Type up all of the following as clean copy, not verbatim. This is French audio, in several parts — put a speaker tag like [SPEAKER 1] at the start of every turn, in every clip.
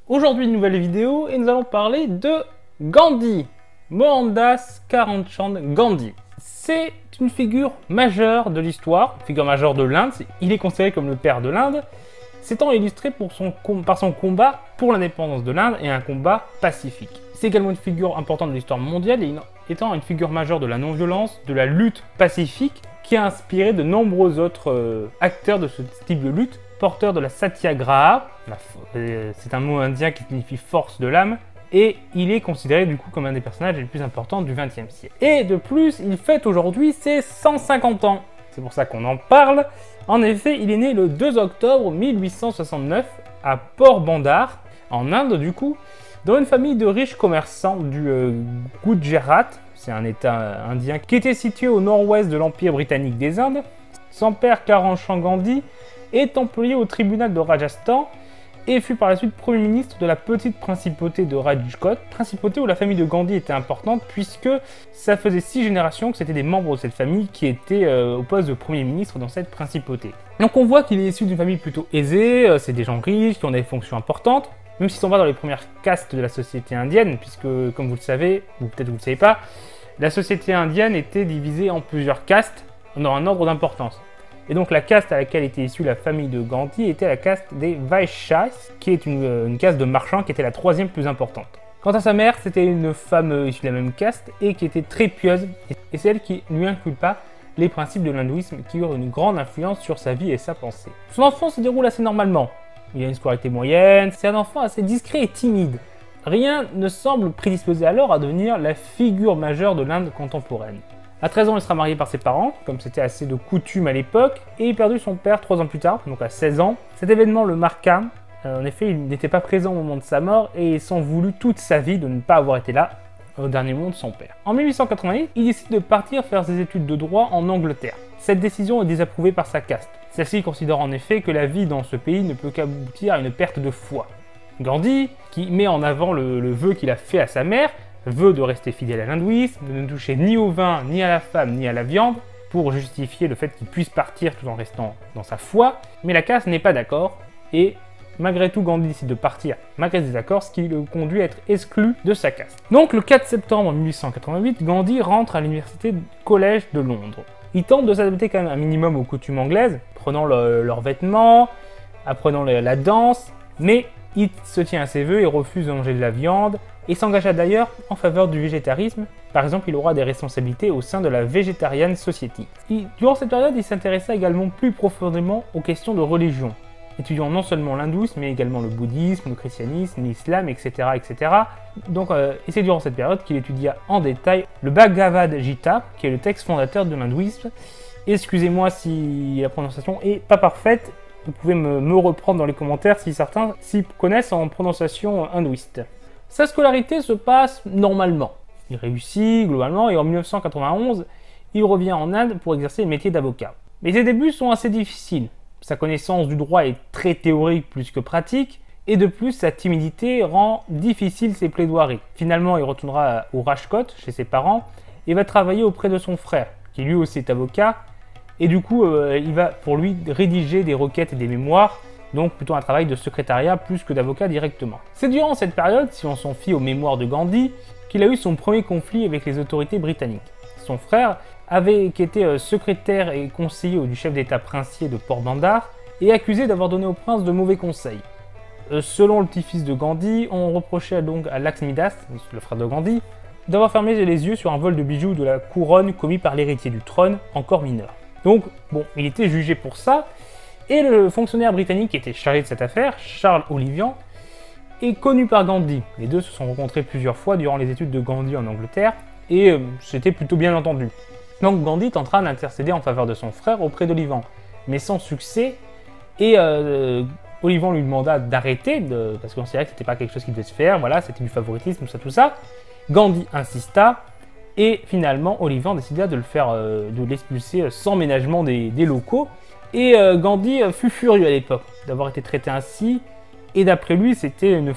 [SPEAKER 1] Aujourd'hui, une nouvelle vidéo et nous allons parler de Gandhi, Mohandas Karamchand Gandhi. C'est une figure majeure de l'histoire, figure majeure de l'Inde. Il est considéré comme le père de l'Inde, s'étant illustré par son combat pour l'indépendance de l'Inde et un combat pacifique. C'est également une figure importante de l'histoire mondiale et étant une figure majeure de la non-violence, de la lutte pacifique, qui a inspiré de nombreux autres acteurs de ce type de lutte, porteur de la Satyagraha, c'est un mot indien qui signifie force de l'âme, et il est considéré du coup comme un des personnages les plus importants du XXe siècle. Et de plus, il fête aujourd'hui ses 150 ans. C'est pour ça qu'on en parle. En effet, il est né le 2 octobre 1869 à Port-Bandar, en Inde du coup, dans une famille de riches commerçants du Gujarat. C'est un état indien qui était situé au nord-ouest de l'Empire britannique des Indes. Son père, Karamchand Gandhi, est employé au tribunal de Rajasthan et fut par la suite Premier ministre de la petite principauté de Rajkot, principauté où la famille de Gandhi était importante puisque ça faisait 6 générations que c'était des membres de cette famille qui étaient au poste de Premier ministre dans cette principauté. Donc on voit qu'il est issu d'une famille plutôt aisée, c'est des gens riches qui ont des fonctions importantes, même s'ils ne sont pas dans les premières castes de la société indienne, puisque comme vous le savez, ou peut-être vous ne le savez pas, la société indienne était divisée en plusieurs castes dans un ordre d'importance. Et donc la caste à laquelle était issue la famille de Gandhi était la caste des Vaishyas, qui est une caste de marchands qui était la 3e plus importante. Quant à sa mère, c'était une femme issue de la même caste et qui était très pieuse, et c'est elle qui lui inculpa les principes de l'hindouisme qui eurent une grande influence sur sa vie et sa pensée. Son enfance se déroule assez normalement. Il a une scolarité moyenne, c'est un enfant assez discret et timide. Rien ne semble prédisposé alors à devenir la figure majeure de l'Inde contemporaine. À 13 ans, il sera marié par ses parents, comme c'était assez de coutume à l'époque, et il perdit son père 3 ans plus tard, donc à 16 ans. Cet événement le marqua. En effet, il n'était pas présent au moment de sa mort et il s'en voulut toute sa vie de ne pas avoir été là au dernier moment de son père. En 1888, il décide de partir faire ses études de droit en Angleterre. Cette décision est désapprouvée par sa caste. Celle-ci considère en effet que la vie dans ce pays ne peut qu'aboutir à une perte de foi. Gandhi, qui met en avant le vœu qu'il a fait à sa mère, veut de rester fidèle à l'hindouisme, de ne toucher ni au vin, ni à la femme, ni à la viande, pour justifier le fait qu'il puisse partir tout en restant dans sa foi, mais la caste n'est pas d'accord, et malgré tout Gandhi décide de partir malgré ses accords, ce qui le conduit à être exclu de sa caste. Donc le 4 septembre 1888, Gandhi rentre à l'université Collège de Londres. Il tente de s'adapter quand même un minimum aux coutumes anglaises, prenant leurs vêtements, apprenant la danse, mais il se tient à ses vœux et refuse de manger de la viande, et s'engagea d'ailleurs en faveur du végétarisme. Par exemple, il aura des responsabilités au sein de la Vegetarian Society. Durant cette période, il s'intéressa également plus profondément aux questions de religion, étudiant non seulement l'hindouisme, mais également le bouddhisme, le christianisme, l'islam, etc. etc. Donc, et c'est durant cette période qu'il étudia en détail le Bhagavad Gita, qui est le texte fondateur de l'hindouisme. Excusez-moi si la prononciation est pas parfaite, vous pouvez me reprendre dans les commentaires si certains s'y connaissent en prononciation hindouiste. Sa scolarité se passe normalement. Il réussit globalement et en 1991, il revient en Inde pour exercer le métier d'avocat. Mais ses débuts sont assez difficiles. Sa connaissance du droit est très théorique plus que pratique et de plus sa timidité rend difficile ses plaidoiries. Finalement, il retournera au Rajkot chez ses parents et va travailler auprès de son frère qui lui aussi est avocat et du coup il va pour lui rédiger des requêtes et des mémoires. Donc plutôt un travail de secrétariat plus que d'avocat directement. C'est durant cette période, si on s'en fie aux mémoires de Gandhi, qu'il a eu son premier conflit avec les autorités britanniques. Son frère qui était secrétaire et conseiller du chef d'état princier de Port-Bandar et accusé d'avoir donné au prince de mauvais conseils. Selon le petit-fils de Gandhi, on reprochait donc à Laxmidas, le frère de Gandhi, d'avoir fermé les yeux sur un vol de bijoux de la couronne commis par l'héritier du trône, encore mineur. Donc bon, il était jugé pour ça. Et le fonctionnaire britannique qui était chargé de cette affaire, Charles Olivian, est connu par Gandhi. Les deux se sont rencontrés plusieurs fois durant les études de Gandhi en Angleterre, et c'était plutôt bien entendu. Donc Gandhi tentera d'intercéder en faveur de son frère auprès d'Olivian, mais sans succès, et Olivian lui demanda d'arrêter, parce qu'on considérait que c'était pas quelque chose qui devait se faire, voilà, c'était du favoritisme, tout ça. Gandhi insista, et finalement Olivian décida de l'expulser sans ménagement des locaux. Et Gandhi fut furieux à l'époque d'avoir été traité ainsi, et d'après lui, il y a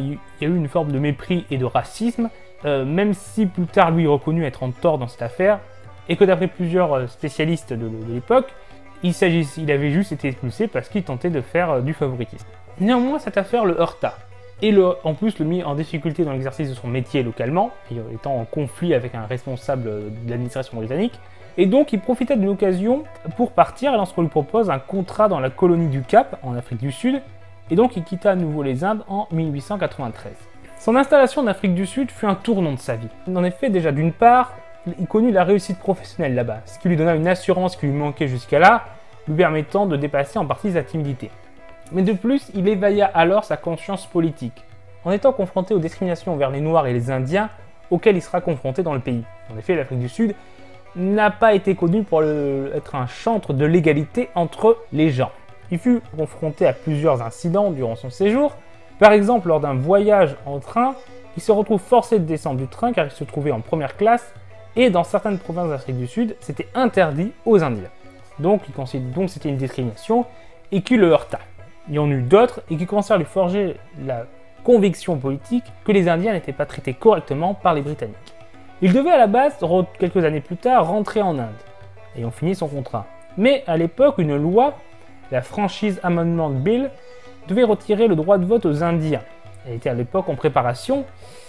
[SPEAKER 1] eu une forme de mépris et de racisme, même si plus tard lui reconnut être en tort dans cette affaire, et que d'après plusieurs spécialistes de l'époque, il avait juste été expulsé parce qu'il tentait de faire du favoritisme. Néanmoins, cette affaire le heurta. et en plus le mis en difficulté dans l'exercice de son métier localement, étant en conflit avec un responsable de l'administration britannique. Et donc il profitait d'une occasion pour partir lorsqu'on lui propose un contrat dans la colonie du Cap, en Afrique du Sud, et donc il quitta à nouveau les Indes en 1893. Son installation en Afrique du Sud fut un tournant de sa vie. En effet, déjà d'une part, il connut la réussite professionnelle là-bas, ce qui lui donna une assurance qui lui manquait jusqu'à là, lui permettant de dépasser en partie sa timidité. Mais de plus, il éveilla alors sa conscience politique, en étant confronté aux discriminations envers les Noirs et les Indiens auxquelles il sera confronté dans le pays. En effet, l'Afrique du Sud n'a pas été connue pour être un chantre de l'égalité entre les gens. Il fut confronté à plusieurs incidents durant son séjour. Par exemple, lors d'un voyage en train, il se retrouve forcé de descendre du train car il se trouvait en première classe et dans certaines provinces d'Afrique du Sud, c'était interdit aux Indiens. Donc c'était une discrimination et qui le heurta. Il y en eut d'autres et qui commencèrent à lui forger la conviction politique que les Indiens n'étaient pas traités correctement par les Britanniques. Il devait à la base, quelques années plus tard, rentrer en Inde, ayant fini son contrat. Mais à l'époque, une loi, la Franchise Amendment Bill, devait retirer le droit de vote aux Indiens. Elle était à l'époque en préparation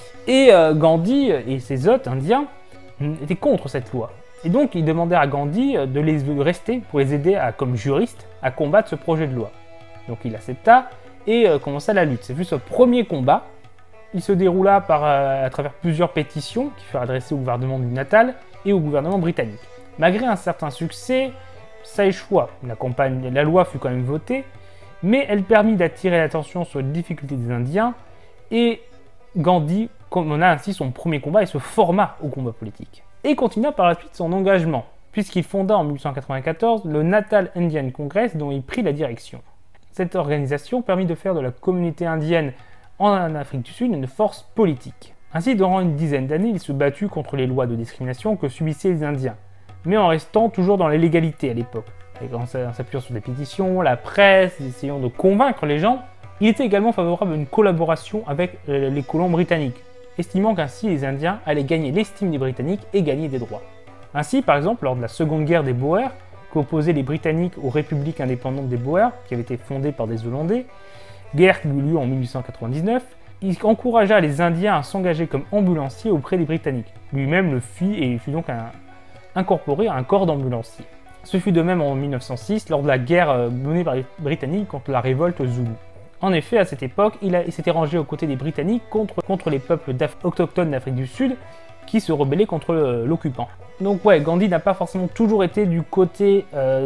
[SPEAKER 1] et Gandhi et ses hôtes indiens étaient contre cette loi. Et donc ils demandèrent à Gandhi de rester pour les aider comme juriste à combattre ce projet de loi. Donc il accepta et commença la lutte. C'est vu ce premier combat. Il se déroula à travers plusieurs pétitions qui furent adressées au gouvernement du Natal et au gouvernement britannique. Malgré un certain succès, ça échoua. La loi fut quand même votée, mais elle permit d'attirer l'attention sur les difficultés des Indiens et Gandhi mena ainsi son premier combat et se forma au combat politique. Et continua par la suite son engagement, puisqu'il fonda en 1894 le Natal Indian Congress dont il prit la direction. Cette organisation permit de faire de la communauté indienne en Afrique du Sud une force politique. Ainsi, durant une dizaine d'années, il se battit contre les lois de discrimination que subissaient les Indiens, mais en restant toujours dans la légalité à l'époque. En s'appuyant sur des pétitions, la presse, essayant de convaincre les gens, il était également favorable à une collaboration avec les colons britanniques, estimant qu'ainsi les Indiens allaient gagner l'estime des Britanniques et gagner des droits. Ainsi, par exemple, lors de la Seconde Guerre des Boers, qu'opposaient les Britanniques aux républiques indépendantes des Boers, qui avaient été fondées par des Hollandais, guerre qui eut lieu en 1899, il encouragea les Indiens à s'engager comme ambulanciers auprès des Britanniques. Lui-même le fit et il fut donc incorporé à un corps d'ambulanciers. Ce fut de même en 1906, lors de la guerre menée par les Britanniques contre la révolte Zoulou. En effet, à cette époque, il s'était rangé aux côtés des Britanniques contre les peuples autochtones d'Afrique du Sud qui se rebellaient contre l'occupant. Donc ouais, Gandhi n'a pas forcément toujours été du côté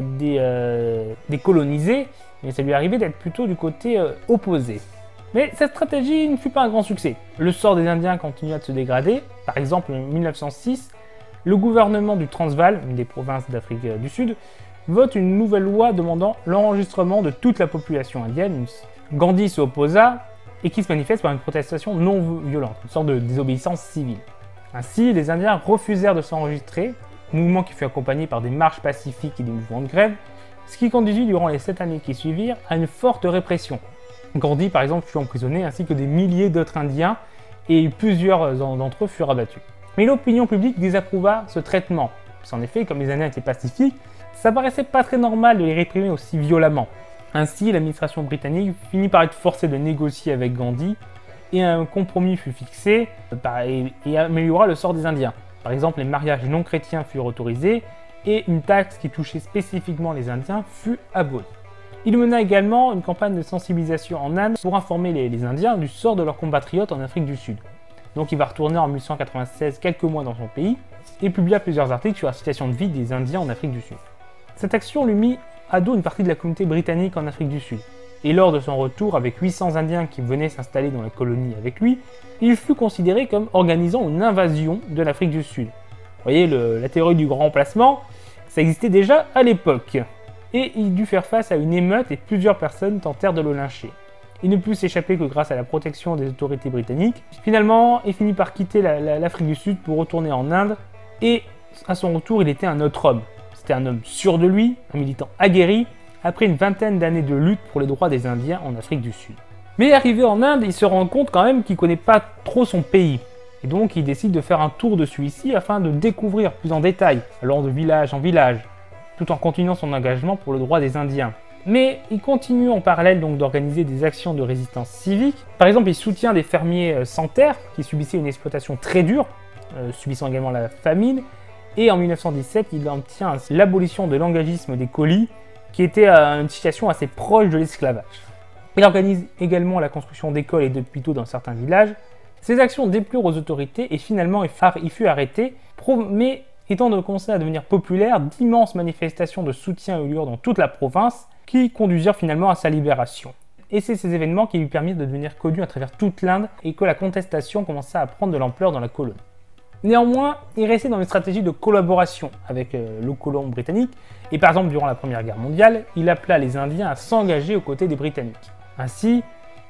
[SPEAKER 1] des colonisés, mais ça lui arrivait d'être plutôt du côté opposé. Mais cette stratégie ne fut pas un grand succès. Le sort des Indiens continua de se dégrader. Par exemple, en 1906, le gouvernement du Transvaal, une des provinces d'Afrique du Sud, vote une nouvelle loi demandant l'enregistrement de toute la population indienne. Gandhi s'y opposa et qui se manifeste par une protestation non violente, une sorte de désobéissance civile. Ainsi, les Indiens refusèrent de s'enregistrer, mouvement qui fut accompagné par des marches pacifiques et des mouvements de grève, ce qui conduisit durant les 7 années qui suivirent à une forte répression. Gandhi, par exemple, fut emprisonné ainsi que des milliers d'autres Indiens et plusieurs d'entre eux furent abattus. Mais l'opinion publique désapprouva ce traitement, parce qu'en effet, comme les Indiens étaient pacifiques, ça paraissait pas très normal de les réprimer aussi violemment. Ainsi, l'administration britannique finit par être forcée de négocier avec Gandhi et un compromis fut fixé et améliora le sort des Indiens. Par exemple, les mariages non chrétiens furent autorisés et une taxe qui touchait spécifiquement les Indiens fut abolie. Il mena également une campagne de sensibilisation en Inde pour informer les Indiens du sort de leurs compatriotes en Afrique du Sud. Donc il va retourner en 1896 quelques mois dans son pays et publia plusieurs articles sur la situation de vie des Indiens en Afrique du Sud. Cette action lui mit à dos une partie de la communauté britannique en Afrique du Sud. Et lors de son retour avec 800 Indiens qui venaient s'installer dans la colonie avec lui, il fut considéré comme organisant une invasion de l'Afrique du Sud. Vous voyez, la théorie du grand remplacement, ça existait déjà à l'époque. Et il dut faire face à une émeute et plusieurs personnes tentèrent de le lyncher. Il ne put s'échapper que grâce à la protection des autorités britanniques. Finalement, il finit par quitter l'Afrique du Sud pour retourner en Inde et à son retour, il était un autre homme. C'était un homme sûr de lui, un militant aguerri, après une vingtaine d'années de lutte pour les droits des Indiens en Afrique du Sud. Mais arrivé en Inde, il se rend compte quand même qu'il ne connaît pas trop son pays. Et donc il décide de faire un tour de celui-ci afin de découvrir plus en détail, allant de village en village, tout en continuant son engagement pour le droit des Indiens. Mais il continue en parallèle donc d'organiser des actions de résistance civique. Par exemple, il soutient des fermiers sans terre qui subissaient une exploitation très dure, subissant également la famine. Et en 1917, il obtient l'abolition de l'engagisme des colis, qui était une situation assez proche de l'esclavage. Il organise également la construction d'écoles et d'hôpitaux dans certains villages. Ses actions déplurent aux autorités et finalement il fut arrêté, mais étant commencé à devenir populaire, d'immenses manifestations de soutien eurent lieu dans toute la province qui conduisirent finalement à sa libération. Et c'est ces événements qui lui permirent de devenir connu à travers toute l'Inde et que la contestation commença à prendre de l'ampleur dans la colonie. Néanmoins, il restait dans une stratégie de collaboration avec le colon britannique et par exemple durant la Première Guerre mondiale, il appela les Indiens à s'engager aux côtés des Britanniques. Ainsi,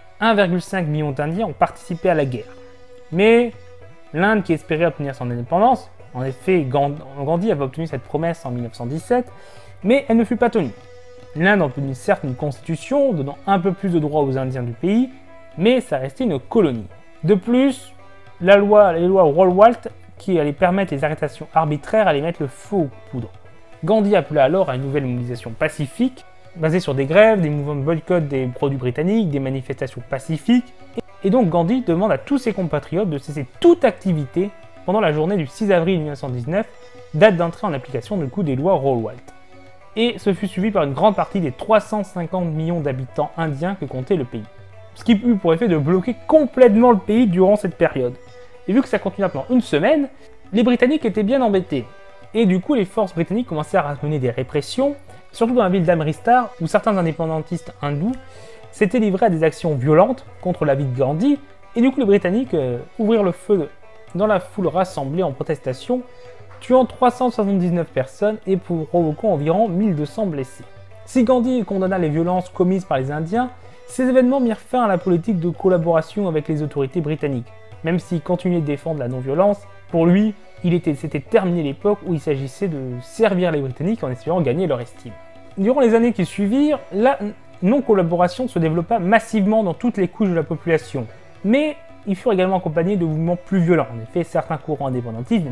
[SPEAKER 1] 1,5 million d'Indiens ont participé à la guerre. Mais l'Inde qui espérait obtenir son indépendance, en effet Gandhi avait obtenu cette promesse en 1917, mais elle ne fut pas tenue. L'Inde obtenait certes une constitution donnant un peu plus de droits aux Indiens du pays, mais ça restait une colonie. De plus, les lois Rawlwalt qui allaient permettre les arrestations arbitraires allaient mettre le feu aux poudres. Gandhi appela alors à une nouvelle mobilisation pacifique, basée sur des grèves, des mouvements de boycott des produits britanniques, des manifestations pacifiques. Et donc Gandhi demande à tous ses compatriotes de cesser toute activité pendant la journée du 6 avril 1919, date d'entrée en application du coup des lois Rawlwalt. Et ce fut suivi par une grande partie des 350 millions d'habitants indiens que comptait le pays. Ce qui eut pour effet de bloquer complètement le pays durant cette période. Et vu que ça continua pendant une semaine, les Britanniques étaient bien embêtés. Et du coup, les forces britanniques commencèrent à mener des répressions, surtout dans la ville d'Amristar, où certains indépendantistes hindous s'étaient livrés à des actions violentes contre la vie de Gandhi. Et du coup, les Britanniques ouvrirent le feu dans la foule rassemblée en protestation, tuant 379 personnes et provoquant environ 1200 blessés. Si Gandhi condamna les violences commises par les Indiens, ces événements mirent fin à la politique de collaboration avec les autorités britanniques. Même s'il continuait de défendre la non-violence, pour lui, c'était terminé l'époque où il s'agissait de servir les Britanniques en espérant gagner leur estime. Durant les années qui suivirent, la non-collaboration se développa massivement dans toutes les couches de la population. Mais ils furent également accompagnés de mouvements plus violents. En effet, certains courants indépendantistes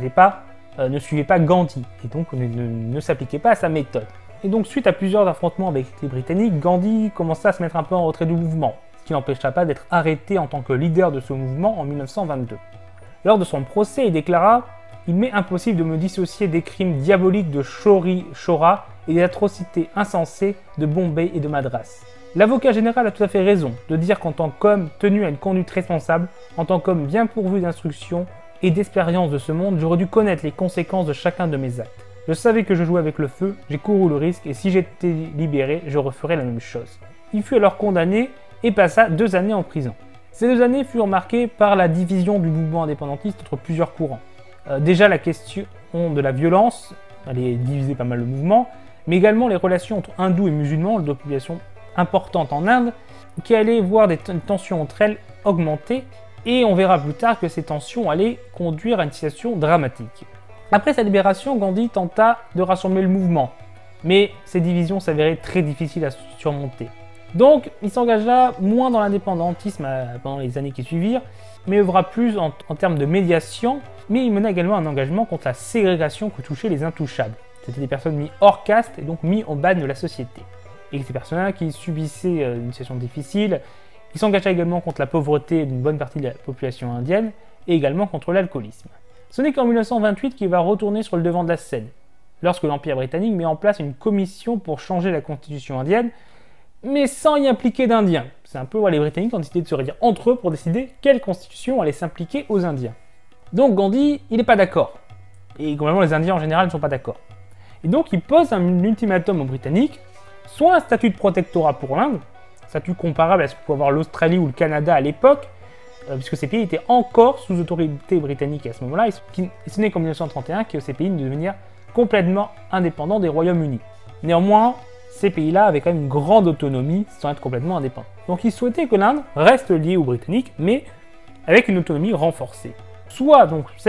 [SPEAKER 1] ne suivaient pas Gandhi et donc ne s'appliquaient pas à sa méthode. Et donc, suite à plusieurs affrontements avec les Britanniques, Gandhi commença à se mettre un peu en retrait du mouvement, ce qui n'empêcha pas d'être arrêté en tant que leader de ce mouvement en 1922. Lors de son procès, il déclara « Il m'est impossible de me dissocier des crimes diaboliques de Chauri Chaura et des atrocités insensées de Bombay et de Madras. L'avocat général a tout à fait raison de dire qu'en tant qu'homme tenu à une conduite responsable, en tant qu'homme bien pourvu d'instruction et d'expérience de ce monde, j'aurais dû connaître les conséquences de chacun de mes actes. Je savais que je jouais avec le feu, j'ai couru le risque et si j'étais libéré, je referais la même chose. » Il fut alors condamné et passa 2 années en prison. Ces 2 années furent marquées par la division du mouvement indépendantiste entre plusieurs courants. Déjà la question de la violence, elle est divisée pas mal le mouvement, mais également les relations entre hindous et musulmans, de population importante en Inde, qui allaient voir des tensions entre elles augmenter, et on verra plus tard que ces tensions allaient conduire à une situation dramatique. Après sa libération, Gandhi tenta de rassembler le mouvement, mais ces divisions s'avéraient très difficiles à surmonter. Donc, il s'engagea moins dans l'indépendantisme pendant les années qui suivirent, mais œuvra plus en termes de médiation, mais il mena également un engagement contre la ségrégation que touchaient les intouchables. C'était des personnes mises hors caste et donc mises en bas de la société. Et ces personnes-là qui subissaient une situation difficile, il s'engagea également contre la pauvreté d'une bonne partie de la population indienne et également contre l'alcoolisme. Ce n'est qu'en 1928 qu'il va retourner sur le devant de la scène, lorsque l'Empire britannique met en place une commission pour changer la constitution indienne, mais sans y impliquer d'Indiens. C'est un peu les Britanniques ont décidé de se réunir entre eux pour décider quelle constitution allait s'impliquer aux Indiens. Donc Gandhi, il n'est pas d'accord. Et globalement, les Indiens en général ne sont pas d'accord. Et donc il pose un ultimatum aux Britanniques, soit un statut de protectorat pour l'Inde, statut comparable à ce que pouvait avoir l'Australie ou le Canada à l'époque, puisque ces pays étaient encore sous autorité britannique à ce moment-là, et ce n'est qu'en 1931 que ces pays devenaient complètement indépendants des Royaumes-Unis. Néanmoins, ces pays-là avaient quand même une grande autonomie sans être complètement indépendants. Donc ils souhaitaient que l'Inde reste liée aux Britanniques, mais avec une autonomie renforcée. Soit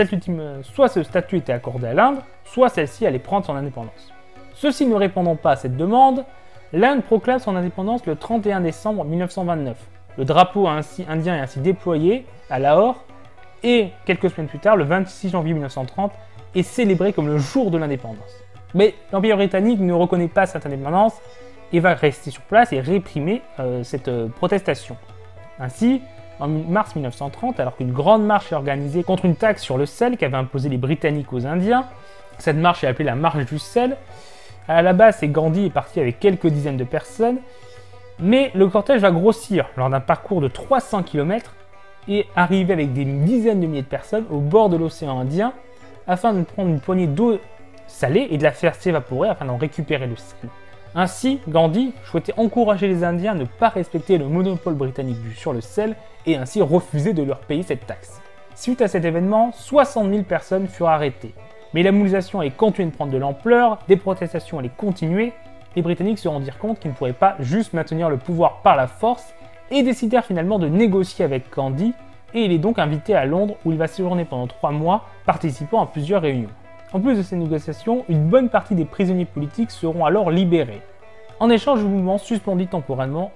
[SPEAKER 1] ce statut était accordé à l'Inde, soit celle-ci allait prendre son indépendance. Ceux-ci ne répondant pas à cette demande, l'Inde proclame son indépendance le 31 décembre 1929. Le drapeau indien est ainsi déployé à Lahore et quelques semaines plus tard, le 26 janvier 1930, est célébré comme le jour de l'indépendance. Mais l'Empire britannique ne reconnaît pas cette indépendance et va rester sur place et réprimer cette protestation. Ainsi, en mars 1930, alors qu'une grande marche est organisée contre une taxe sur le sel qu'avaient imposé les Britanniques aux Indiens, cette marche est appelée la marche du sel. À la base, Gandhi est parti avec quelques dizaines de personnes, mais le cortège va grossir lors d'un parcours de 300 km et arriver avec des dizaines de milliers de personnes au bord de l'océan Indien afin de prendre une poignée d'eau salée et de la faire s'évaporer afin d'en récupérer le sel. Ainsi, Gandhi souhaitait encourager les Indiens à ne pas respecter le monopole britannique sur le sel et ainsi refuser de leur payer cette taxe. Suite à cet événement, 60 000 personnes furent arrêtées. Mais la mobilisation allait continuer de prendre de l'ampleur, des protestations allaient continuer, les Britanniques se rendirent compte qu'ils ne pourraient pas juste maintenir le pouvoir par la force et décidèrent finalement de négocier avec Gandhi et il est donc invité à Londres où il va séjourner pendant 3 mois, participant à plusieurs réunions. En plus de ces négociations, une bonne partie des prisonniers politiques seront alors libérés. En échange, le mouvement suspendit temporairement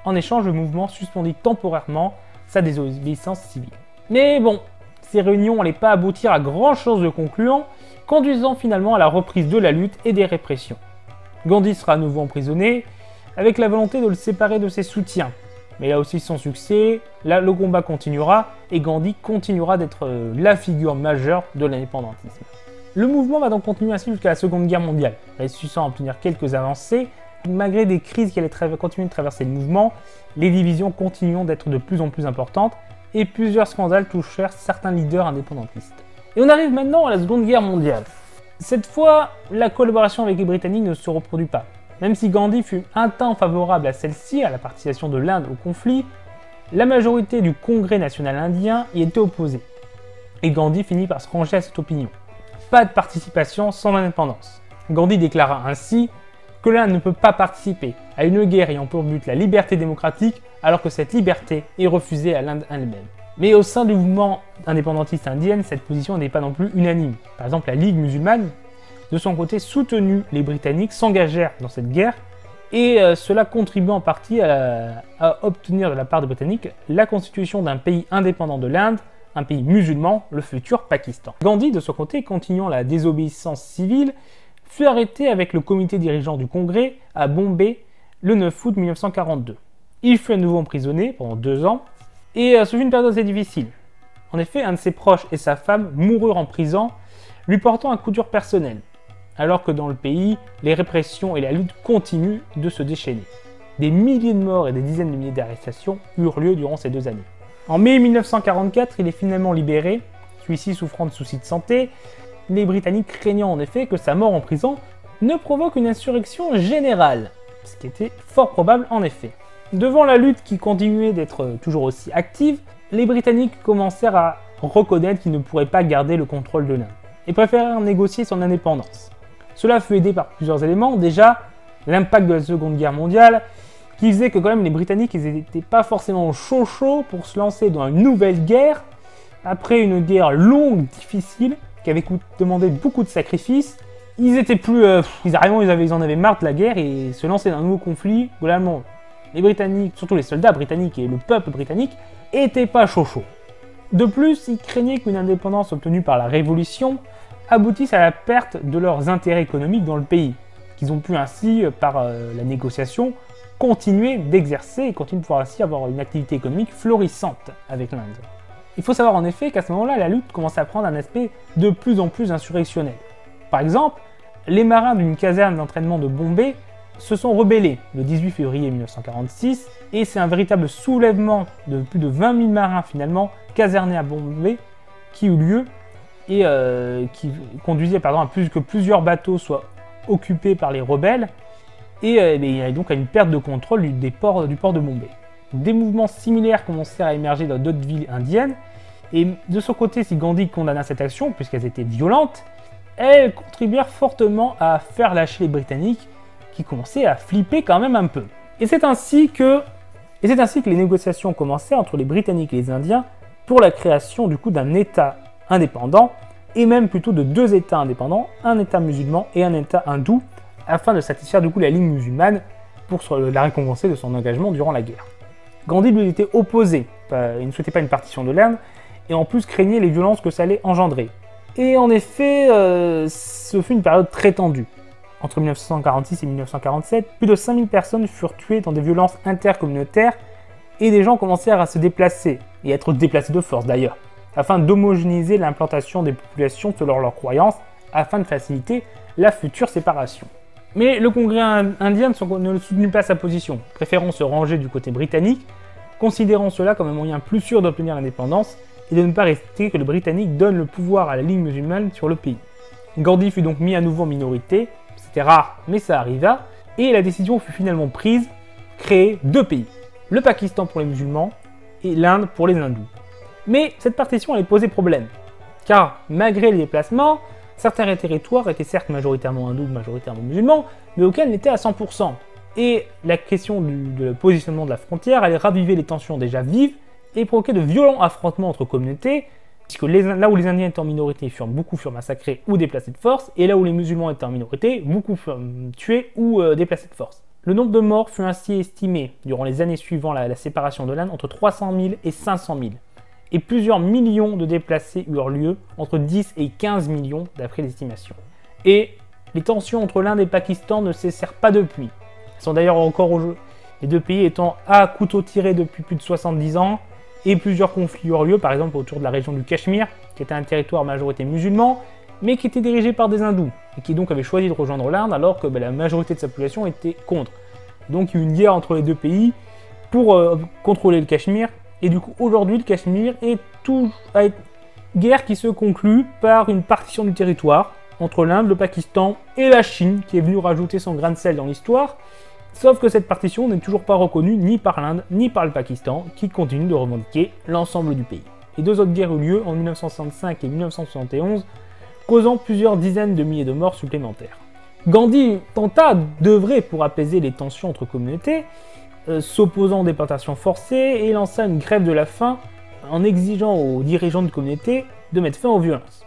[SPEAKER 1] sa désobéissance civile. Mais bon, ces réunions n'allaient pas aboutir à grand chose de concluant, conduisant finalement à la reprise de la lutte et des répressions. Gandhi sera à nouveau emprisonné, avec la volonté de le séparer de ses soutiens. Mais là aussi sans succès, là le combat continuera et Gandhi continuera d'être la figure majeure de l'indépendantisme. Le mouvement va donc continuer ainsi jusqu'à la Seconde Guerre mondiale, réussissant à obtenir quelques avancées. Malgré des crises qui allaient continuer de traverser le mouvement, les divisions continuant d'être de plus en plus importantes et plusieurs scandales touchèrent certains leaders indépendantistes. Et on arrive maintenant à la Seconde Guerre mondiale. Cette fois, la collaboration avec les Britanniques ne se reproduit pas. Même si Gandhi fut un temps favorable à celle-ci, à la participation de l'Inde au conflit, la majorité du Congrès national indien y était opposée. Et Gandhi finit par se ranger à cette opinion. Pas de participation sans l'indépendance. Gandhi déclara ainsi que l'Inde ne peut pas participer à une guerre ayant pour but la liberté démocratique alors que cette liberté est refusée à l'Inde elle-même. Mais au sein du mouvement indépendantiste indien, cette position n'est pas non plus unanime. Par exemple, la Ligue musulmane, de son côté, soutenue les Britanniques, s'engagèrent dans cette guerre et cela contribue en partie à obtenir de la part des Britanniques la constitution d'un pays indépendant de l'Inde, un pays musulman, le futur Pakistan. Gandhi, de son côté, continuant la désobéissance civile, fut arrêté avec le comité dirigeant du Congrès à Bombay le 9 août 1942. Il fut à nouveau emprisonné pendant 2 ans et ce fut une période assez difficile. En effet, un de ses proches et sa femme moururent en prison, lui portant un coup dur personnel, alors que dans le pays, les répressions et la lutte continuent de se déchaîner. Des milliers de morts et des dizaines de milliers d'arrestations eurent lieu durant ces 2 années. En mai 1944, il est finalement libéré, celui-ci souffrant de soucis de santé, les Britanniques craignant en effet que sa mort en prison ne provoque une insurrection générale, ce qui était fort probable en effet. Devant la lutte qui continuait d'être toujours aussi active, les Britanniques commencèrent à reconnaître qu'ils ne pourraient pas garder le contrôle de l'Inde et préférèrent négocier son indépendance. Cela fut aidé par plusieurs éléments, déjà l'impact de la Seconde Guerre mondiale, qui faisait que quand même les Britanniques n'étaient pas forcément chaud pour se lancer dans une nouvelle guerre, après une guerre longue, difficile, qui avait demandé beaucoup de sacrifices. Ils étaient plus... ils en avaient marre de la guerre et se lancer dans un nouveau conflit, globalement, les Britanniques, surtout les soldats britanniques et le peuple britannique, n'étaient pas chaud. De plus, ils craignaient qu'une indépendance obtenue par la Révolution aboutisse à la perte de leurs intérêts économiques dans le pays, qu'ils ont pu ainsi, par la négociation, continuer d'exercer et continuer de pouvoir ainsi avoir une activité économique florissante avec l'Inde. Il faut savoir en effet qu'à ce moment-là, la lutte commençait à prendre un aspect de plus en plus insurrectionnel. Par exemple, les marins d'une caserne d'entraînement de Bombay se sont rebellés le 18 février 1946 et c'est un véritable soulèvement de plus de 20 000 marins finalement casernés à Bombay qui eut lieu et qui conduisait à que plusieurs bateaux soient occupés par les rebelles et il y a donc une perte de contrôle du port de Bombay. Des mouvements similaires commencèrent à émerger dans d'autres villes indiennes et de son côté, si Gandhi condamna cette action puisqu'elles étaient violentes, elles contribuèrent fortement à faire lâcher les Britanniques qui commençaient à flipper quand même un peu. Et c'est ainsi que les négociations commençaient entre les Britanniques et les Indiens pour la création du coup d'un État indépendant et même plutôt de 2 États indépendants, un État musulman et un État hindou, afin de satisfaire du coup la ligne musulmane pour la récompenser de son engagement durant la guerre. Gandhi lui était opposé, il ne souhaitait pas une partition de l'Inde et en plus craignait les violences que ça allait engendrer. Et en effet, ce fut une période très tendue. Entre 1946 et 1947, plus de 5000 personnes furent tuées dans des violences intercommunautaires et des gens commencèrent à se déplacer, et à être déplacés de force d'ailleurs, afin d'homogénéiser l'implantation des populations selon leurs croyances, afin de faciliter la future séparation. Mais le Congrès indien ne soutenait pas sa position, préférant se ranger du côté britannique, considérant cela comme un moyen plus sûr d'obtenir l'indépendance et de ne pas rester que les Britanniques donnent le pouvoir à la Ligue musulmane sur le pays. Gandhi fut donc mis à nouveau en minorité, c'était rare mais ça arriva, et la décision fut finalement prise, créer deux pays, le Pakistan pour les musulmans et l'Inde pour les hindous. Mais cette partition allait poser problème, car malgré les déplacements, certains territoires étaient certes majoritairement hindous, majoritairement musulmans, mais aucun n'était à 100%. Et la question du positionnement de la frontière allait raviver les tensions déjà vives et provoquer de violents affrontements entre communautés, puisque là où les Indiens étaient en minorité, beaucoup furent massacrés ou déplacés de force, et là où les musulmans étaient en minorité, beaucoup furent tués ou déplacés de force. Le nombre de morts fut ainsi estimé, durant les années suivant la séparation de l'Inde, entre 300 000 et 500 000. Et plusieurs millions de déplacés eurent lieu, entre 10 et 15 millions d'après l'estimation. Et les tensions entre l'Inde et le Pakistan ne cessèrent pas depuis. Elles sont d'ailleurs encore au jeu, les deux pays étant à couteau tiré depuis plus de 70 ans, et plusieurs conflits eurent lieu, par exemple autour de la région du Cachemire, qui était un territoire à majorité musulman, mais qui était dirigé par des hindous, et qui donc avait choisi de rejoindre l'Inde alors que la majorité de sa population était contre. Donc il y a eu une guerre entre les deux pays pour contrôler le Cachemire, et du coup aujourd'hui le Cachemire est une guerre qui se conclut par une partition du territoire entre l'Inde, le Pakistan et la Chine, qui est venue rajouter son grain de sel dans l'histoire. Sauf que cette partition n'est toujours pas reconnue ni par l'Inde ni par le Pakistan, qui continuent de revendiquer l'ensemble du pays. Et deux autres guerres eurent lieu en 1965 et 1971, causant plusieurs dizaines de milliers de morts supplémentaires. Gandhi tenta d'œuvrer pour apaiser les tensions entre communautés, s'opposant aux déportations forcées, et lança une grève de la faim en exigeant aux dirigeants de communauté de mettre fin aux violences.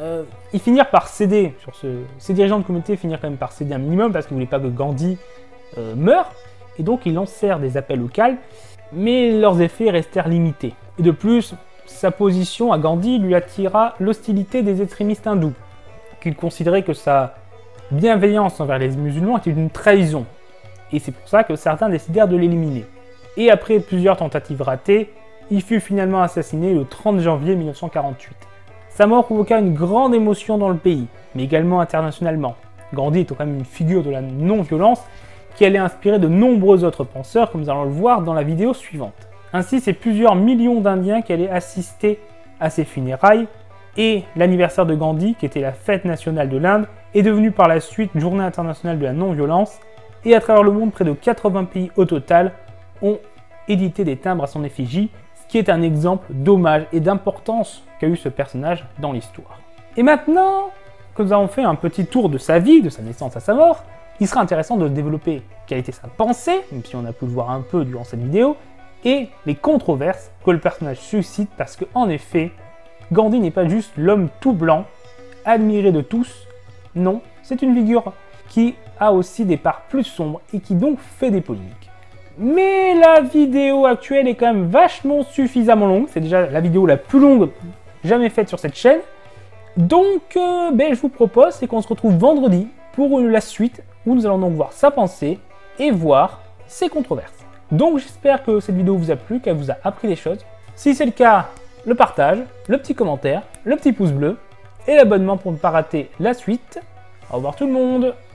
[SPEAKER 1] Ils finirent par céder, ces dirigeants de communauté finirent quand même par céder un minimum parce qu'ils ne voulaient pas que Gandhi meurt, et donc ils lancèrent des appels au calme, mais leurs effets restèrent limités. Et de plus, sa position à Gandhi lui attira l'hostilité des extrémistes hindous, qu'ils considéraient que sa bienveillance envers les musulmans était une trahison, et c'est pour ça que certains décidèrent de l'éliminer. Et après plusieurs tentatives ratées, il fut finalement assassiné le 30 janvier 1948. Sa mort provoqua une grande émotion dans le pays, mais également internationalement. Gandhi était quand même une figure de la non-violence qui allait inspirer de nombreux autres penseurs, comme nous allons le voir dans la vidéo suivante. Ainsi, c'est plusieurs millions d'Indiens qui allaient assister à ses funérailles, et l'anniversaire de Gandhi, qui était la fête nationale de l'Inde, est devenu par la suite Journée internationale de la non-violence, et à travers le monde, près de 80 pays au total ont édité des timbres à son effigie, ce qui est un exemple d'hommage et d'importance qu'a eu ce personnage dans l'histoire. Et maintenant que nous avons fait un petit tour de sa vie, de sa naissance à sa mort, il sera intéressant de développer quelle était sa pensée, même si on a pu le voir un peu durant cette vidéo, et les controverses que le personnage suscite, parce qu'en effet, Gandhi n'est pas juste l'homme tout blanc, admiré de tous, non, c'est une figure qui a aussi des parts plus sombres et qui donc fait des polémiques. Mais la vidéo actuelle est quand même vachement suffisamment longue, c'est déjà la vidéo la plus longue jamais faite sur cette chaîne, donc je vous propose qu'on se retrouve vendredi pour la suite, où nous allons donc voir sa pensée et voir ses controverses. Donc j'espère que cette vidéo vous a plu, qu'elle vous a appris des choses. Si c'est le cas, le partage, le petit commentaire, le petit pouce bleu et l'abonnement pour ne pas rater la suite. Au revoir tout le monde!